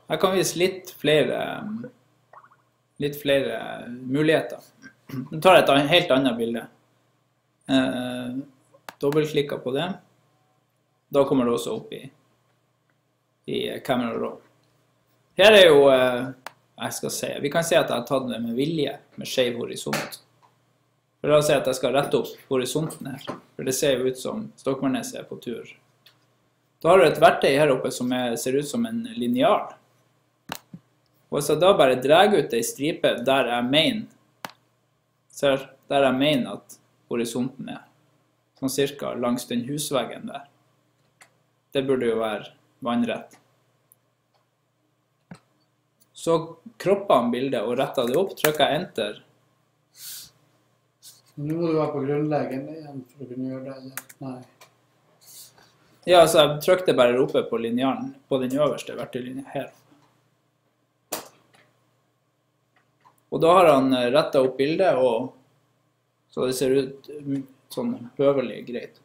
Jeg kan vise litt flere muligheter. Nå tar jeg et helt annet bilde. Dobbeltklikker på det. Da kommer det også opp i Camera Raw. Her er jo, jeg skal se, vi kan se at jeg har tatt det med vilje, med skjev horisont. For la oss si at jeg skal rette opp horisonten her, for det ser jo ut som Stokmarknes er på tur. Da har du et verktøy her oppe som ser ut som en lineal. Og hvis jeg da bare drar ut en stripe der jeg mener at horisonten er, sånn cirka langs den husveggen der. Det burde jo være vannrett. Så kroppet han bildet og rettet det opp, trykker jeg enter. Nå må du være på grunnleggen igjen for å kunne gjøre det, eller? Nei. Ja, så jeg trykte bare oppe på linealen, på den øverste verktøylinjen her. Og da har han rettet opp bildet, og så det ser ut sånn høvelig greit.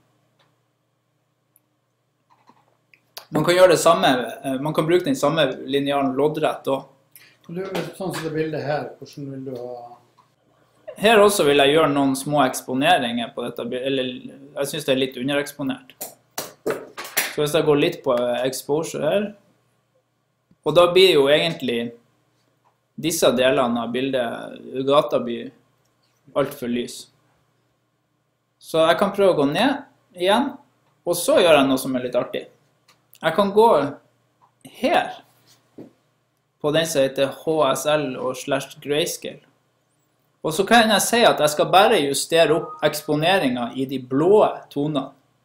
Man kan gjøre det samme, man kan bruke den samme linealen loddrett også. Sånn som det bildet her, hvordan vil du ha... Her også vil jeg gjøre noen små eksponeringer på dette bildet, eller jeg synes det er litt undereksponert. Så hvis jeg går litt på exposure her, og da blir jo egentlig disse delene av bildet, gata blir alt for lys. Så jeg kan prøve å gå ned igjen, og så gjør jeg noe som er litt artig. Jeg kan gå her, på den som heter HSL og /grayscale. Og så kan jeg si at jeg skal bare justere opp eksponeringen i de blå tonene.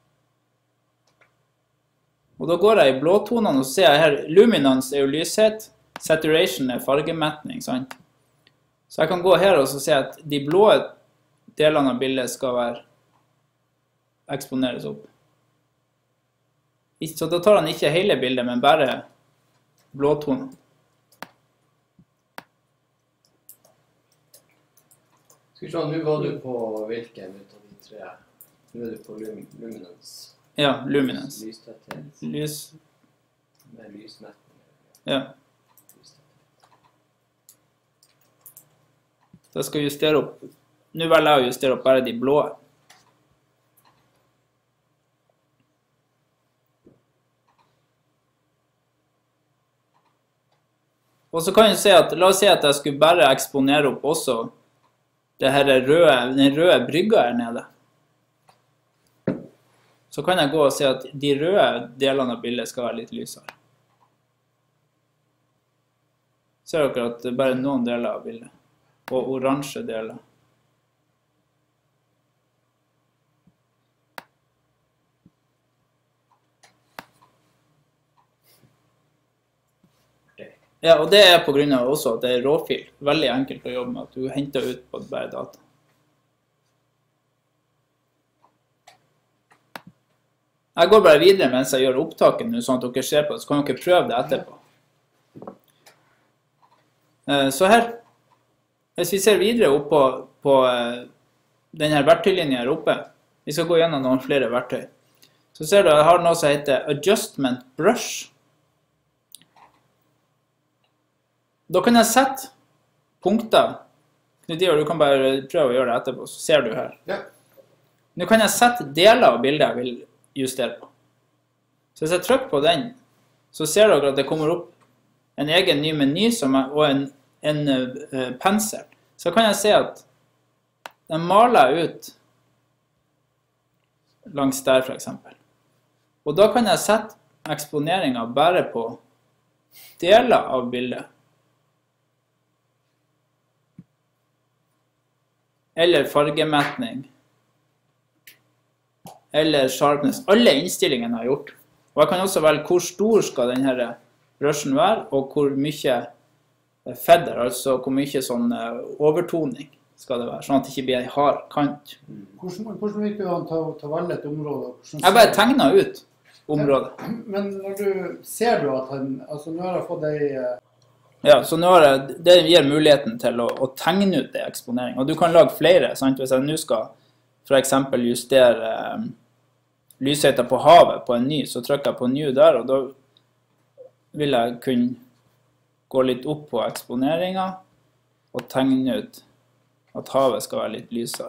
Og da går jeg i blåtonene, og så ser jeg her, luminance er jo lyshet, saturation er fargemetning, sant? Så jeg kan gå her og så se at de blå delene av bildet skal eksponeres opp. Så da tar han ikke hele bildet, men bare blåtonen. Skal vi se, nå var du på hvilken ut av de tre? Nå er du på luminance. Ja, luminance. Lystetthet. Med lysmetning. Ja. Så jeg skal justere opp. Nå velger jeg å justere opp bare de blå. Og så kan jeg se at, la oss si at jeg skulle bare eksponere opp også det her den røde brygga her nede. Så kan jeg gå og se at de røde delene av bildet skal være litt lysere. Ser dere at det er bare noen deler av bildet, og oransje deler. Ja, og det er på grunn av også at det er råfil. Veldig enkelt å jobbe med, at du henter ut på bare data. Jeg går bare videre mens jeg gjør opptaket nå, sånn at dere ser på det, så kan dere prøve det etterpå. Så her, hvis vi ser videre opp på denne verktøylinjen her oppe, vi skal gå gjennom noen flere verktøy, så ser du at jeg har noe som heter Adjustment Brush. Da kan jeg sette punkter. Du kan bare prøve å gjøre det etterpå, så ser du her. Ja. Nå kan jeg sette deler av bildet jeg vil justere på. Så hvis jeg trykker på den, så ser dere at det kommer opp en egen ny meny og en pensel. Så kan jeg se at den maler ut langs der for eksempel. Og da kan jeg sette eksponeringen bare på deler av bildet. Eller fargemetning, eller sharpness. Alle innstillingene jeg har gjort. Og jeg kan også velge hvor stor skal denne brushen være, og hvor mye feather, altså hvor mye sånn overtoning skal det være, sånn at det ikke blir en hard kant. Hvordan vil du ta valget et område? Jeg bare tegner ut området. Men når ser du at altså nå har jeg fått deg... Ja, så nå det gir muligheten til å tegne ut det eksponering. Og du kan lage flere, sant? Hvis jeg nå skal for eksempel justere lysheten på havet på en ny, så trykker jeg på new der, og da vil jeg kunne gå litt opp på eksponeringen og tegne ut at havet skal være litt lysere.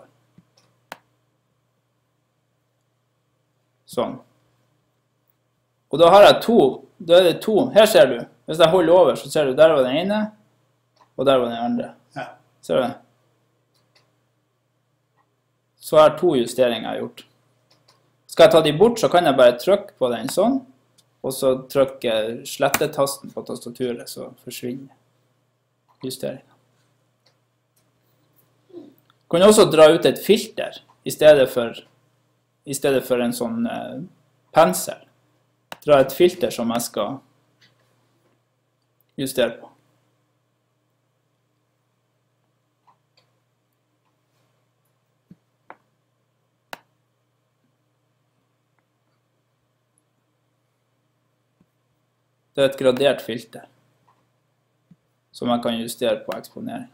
Sånn. Og da har jeg da er det to, her ser du, hvis jeg holder over så ser du, der var den ene, og der var den andre. Ja. Ser du det? Så har 2 justeringer jeg gjort. Skal jeg ta de bort, så kan jeg bare trykke på den sånn, og så trykke slettetasten på tastaturet, så forsvinner justeringen. Du kan også dra ut et filter i stedet for en sånn pensel. Dra et filter som jeg skal justere på. Det er et gradert filter som jeg kan justere på eksponering.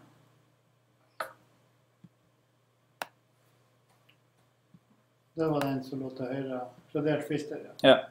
Det var den som lå til høyre, gradert filter, ja. Ja.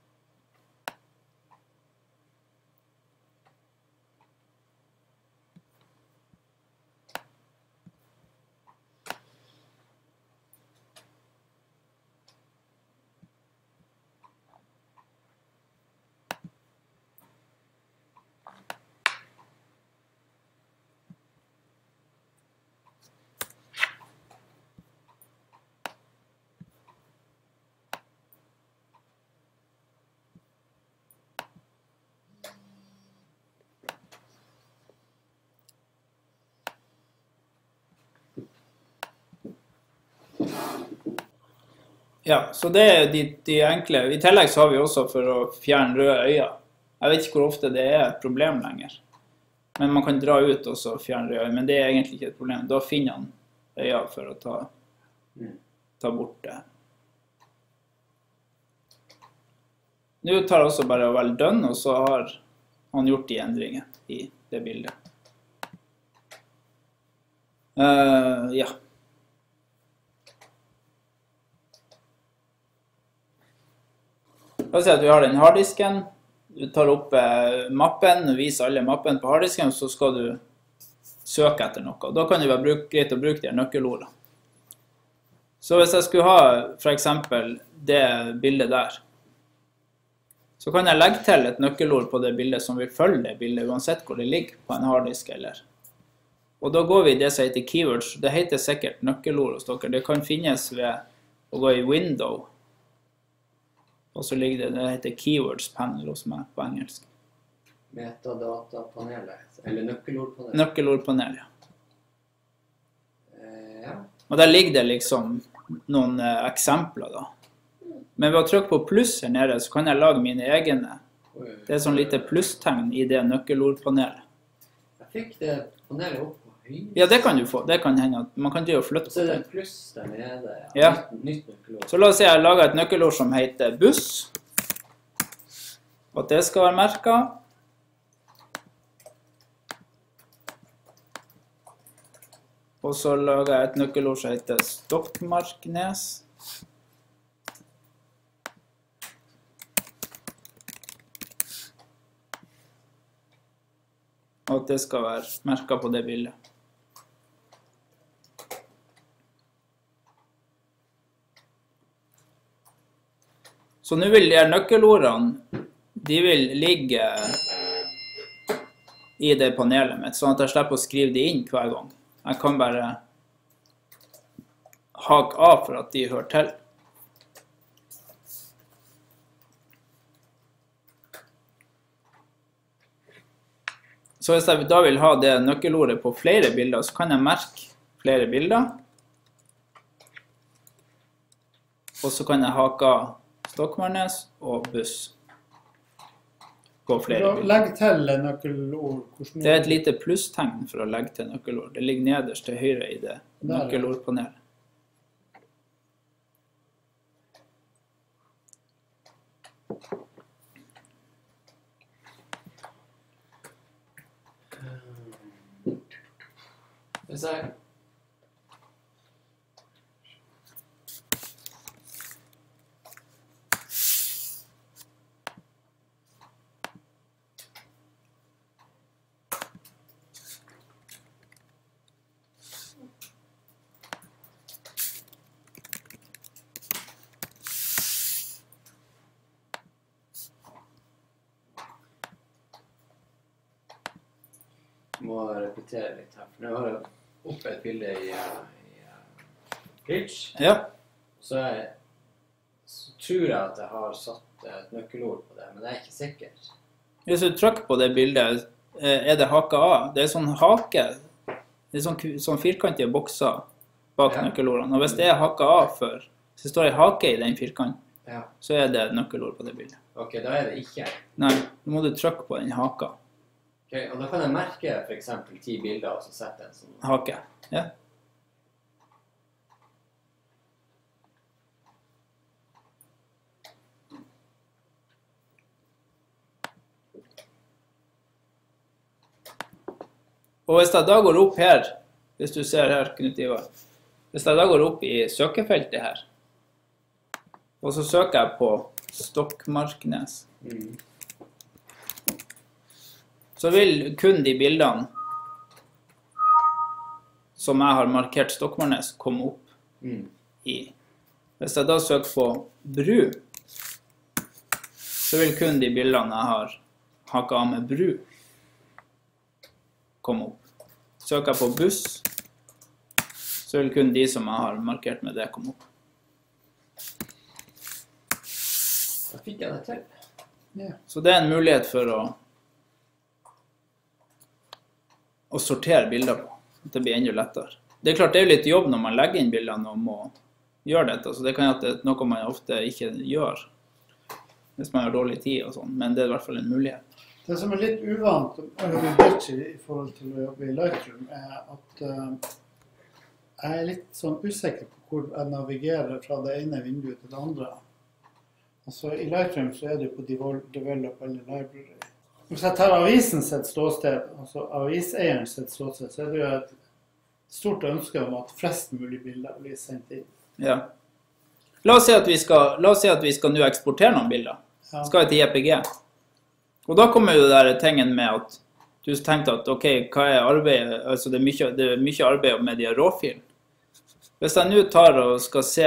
Ja, så det er de enkle. I tillegg så har vi også for å fjerne røde øyne. Jeg vet ikke hvor ofte det er et problem lenger. Men man kan dra ut og så fjerne røde øyne, men det er egentlig ikke et problem. Da finner han øyne for å ta bort det. Nå tar jeg også bare å velge done, og så har han gjort de endringene i det bildet. Ja. La oss si at vi har den harddisken, du tar opp mappen, viser alle mappen på harddisken, og så skal du søke etter noe. Da kan det være greit å bruke de nøkkelordene. Så hvis jeg skulle ha for eksempel det bildet der, så kan jeg legge til et nøkkelord på det bildet som vil følge det bildet, uansett hvor det ligger på en harddisk eller. Og da går vi i det som heter keywords. Det heter sikkert nøkkelord hos dere. Det kan finnes ved å gå i window. Og så ligger det heter keywords panel hos meg på engelsk. Metadatapanelet, eller nøkkelordpanelet. Nøkkelordpanel, ja. Ja. Og der ligger det liksom noen eksempler da. Men ved å trykke på pluss her nede, så kan jeg lage mine egne. Det er sånn lite plusstegn i det nøkkelordpanelet. Jeg fikk det panelet opp på høyre. Ja, det kan du få. Det kan hende at man kan jo flytte på Så er det det. en pluss der nede. Ja. Nytt nøkkelord. Så la oss si jeg lager et nøkkelord som heter buss. Og at det skal være merket. Og så lager jeg et nøkkelord som heter Stokmarknes. Og at det skal være merket på det bildet. Så nå vil de her nøkkelordene, de vil ligge i det panelet mitt, sånn at jeg slipper å skrive de inn hver gang. Jeg kan bare hake av for at de hører til. Så hvis jeg da vil ha det nøkkelordet på flere bilder, så kan jeg merke flere bilder. Og så kan jeg hake av Stokmarknes og buss på flere bilder. Legg til nøkkelord. Det er et lite plusstegn for å legge til nøkkelord. Det ligger nederst til høyre i det nøkkelordpanelet. Hvis jeg må repetere litt her. For nå har jeg oppe et bilde i Bridge. Ja. Så tror jeg at jeg har satt et nøkkelord på det, men jeg er ikke sikker. Hvis du trykker på det bildet, er det haka av. Det er sånn hake, det er sånn firkantige bokser bak nøkkelordene. Og hvis det er haka av før, hvis det står en hake i den firkanten, så er det et nøkkelord på det bildet. Ok, da er det ikke. Nei, nå må du trykke på den haka. Ok, og da kan jeg merke for eksempel 10 bilder, og så sette en sånn. Hake, ja. Og hvis jeg da går opp her, hvis du ser her, Knut Ivar, hvis jeg da går opp i søkefeltet her, og så søker jeg på Stokmarknes, så vil kun de bildene som jeg har markert Stokmarknes komme opp i. Hvis jeg da søker på bru, så vil kun de bildene jeg har hakket av med bru komme opp. Søker jeg på buss, så vil kun de som jeg har markert med det komme opp. Da fikk jeg det til. Ja. Så det er en mulighet for å sortere bilder på. At det blir enda lettere. Det er klart det er litt jobb når man legger inn bildene og må gjøre dette. Så det kan være noe man ofte ikke gjør. Hvis man har dårlig tid og sånn. Men det er i hvert fall en mulighet. Det som er litt uvant i forhold til å jobbe i Lightroom, er at jeg er litt sånn usikker på hvor jeg navigerer fra det ene vinduet til det andre. Altså, i Lightroom så er det jo på Develop eller Library. Hvis jeg tar avisen sitt ståsted, altså aviseieren sitt ståsted, så er det jo et stort ønske om at flest mulig bilder blir sendt inn. Ja. La oss si at vi skal nå eksportere noen bilder. Ja. Skal vi til JPG. Og da kommer jo det der tingen med at du tenkte at, ok, hva er arbeidet? Altså det er mye arbeid med de råfilene. Hvis jeg nå tar og skal se,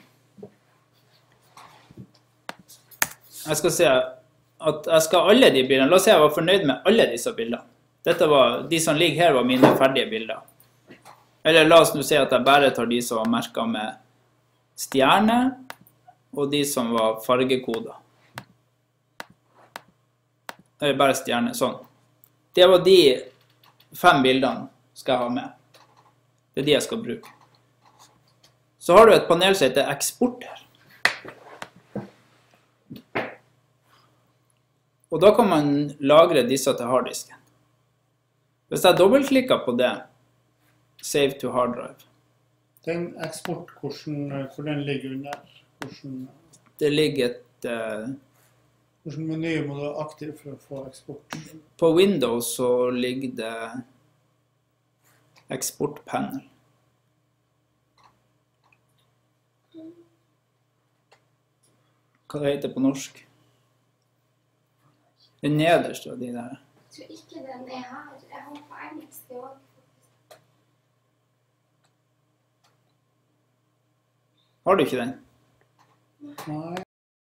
jeg skal se at jeg skal alle de bildene, la oss si jeg var fornøyd med alle disse bildene. De som ligger her var mine ferdige bilder. Eller la oss nå si at jeg bare tar de som var merket med stjerne, og de som var fargekoder. Eller bare stjerne, sånn. Det var de 5 bildene skal jeg ha med. Det er de jeg skal bruke. Så har du et panel som heter eksport her. Og da kan man lagre disse til harddisken. Hvis jeg dobbeltklikker på det, save to hard drive. Den eksport, hvor den ligger under? Det ligger et... Hvilken meny må du ha aktiv for å få eksport? På Windows så ligger det eksportpanel. Hva det heter på norsk? Det nederste av de der. Jeg tror ikke den er her. Jeg har på engelsk også. Har du ikke den? Nei.